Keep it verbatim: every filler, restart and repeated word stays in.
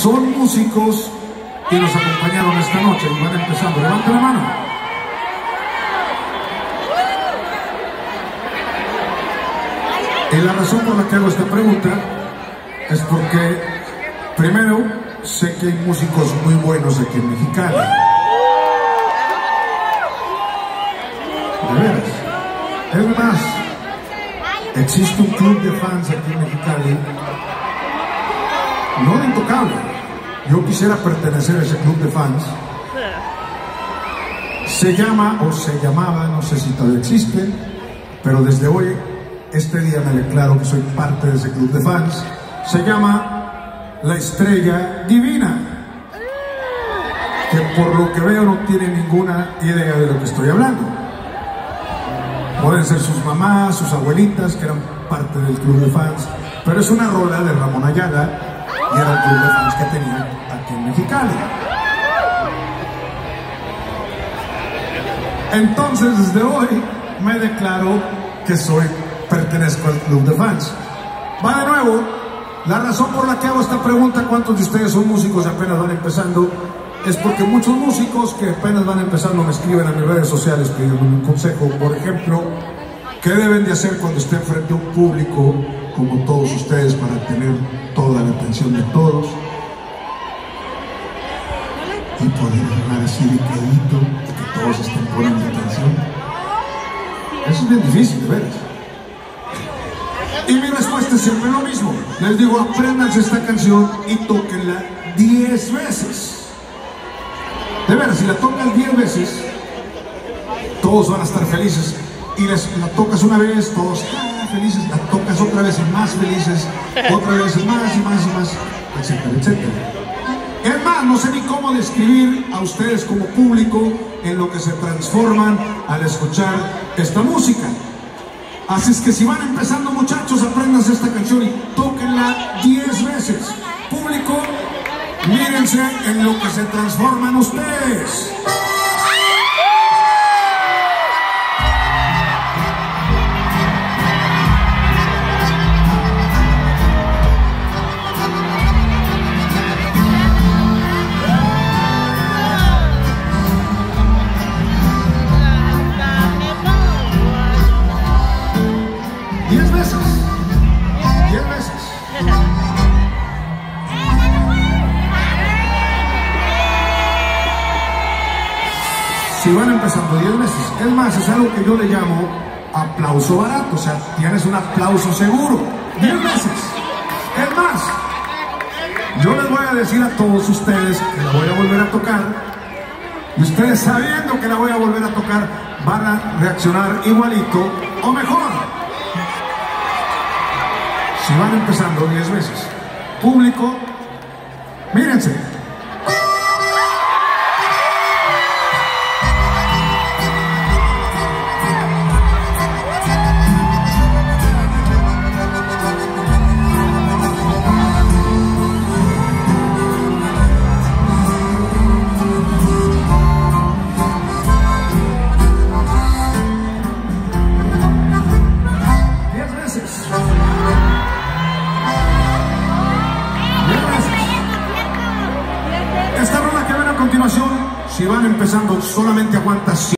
son músicos que nos acompañaron esta noche y van empezando. Levante la mano. Y la razón por la que hago esta pregunta es porque, primero, sé que hay músicos muy buenos aquí en Mexicali. De veras. Es más, existe un club de fans aquí en Mexicali, no de Intocable. Yo quisiera pertenecer a ese club de fans. Se llama, o se llamaba, no sé si todavía existe, pero desde hoy, este día me declaro que soy parte de ese club de fans. Se llama La Estrella Divina, que por lo que veo no tiene ninguna idea de lo que estoy hablando. Pueden ser sus mamás, sus abuelitas, que eran parte del club de fans, pero es una rola de Ramón Ayala y era el club de fans que tenía aquí en Mexicali. Entonces, desde hoy me declaro que soy, pertenezco al club de fans. Va de nuevo, la razón por la que hago esta pregunta, ¿cuántos de ustedes son músicos y apenas van empezando? Es porque muchos músicos que apenas van empezando me escriben a mis redes sociales pidiéndome un consejo. Por ejemplo, ¿qué deben de hacer cuando estén frente a un público como todos ustedes para tener toda la atención de todos y poder hablar así de quedito y que todos estén poniendo atención? Eso es bien difícil, de veras. Y mi respuesta es siempre lo mismo. Les digo, apréndanse esta canción y tóquenla diez veces. De veras, si la tocas diez veces, todos van a estar felices. Y les, la tocas una vez, todos ah, felices, la tocas otra vez y más felices, otra vez y más y más y más, etcétera, etcétera. Es más, no sé ni cómo describir a ustedes como público en lo que se transforman al escuchar esta música. Así es que si van empezando, muchachos, apréndanse esta canción y tóquenla diez veces. Público, mírense en lo que se transforman ustedes. Diez veces. Diez veces. Si van empezando diez veces, es más, es algo que yo le llamo aplauso barato, o sea, tienes un aplauso seguro. diez veces. Es más, yo les voy a decir a todos ustedes que la voy a volver a tocar, y ustedes sabiendo que la voy a volver a tocar, van a reaccionar igualito o mejor. Si van empezando diez veces. Público, mírense. Si van empezando, solamente aguantas